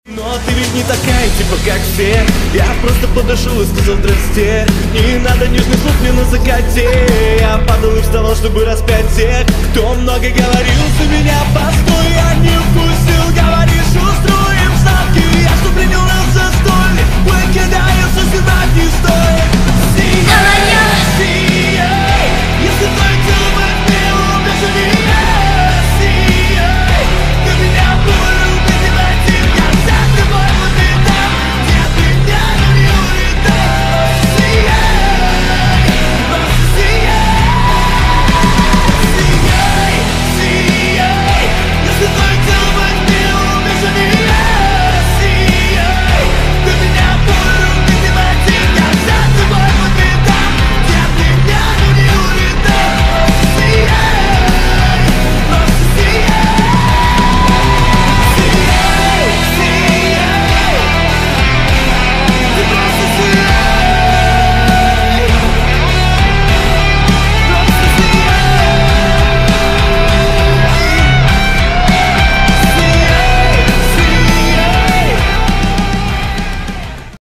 Но ты ведь не такая, типа как все. Я просто подошел и сказал здрасте. Не надо нежных слов мне на закате. Я падал и вставал, чтобы распять тех, кто много говорил за меня. Постой, я не упустил, говоришь, устроил.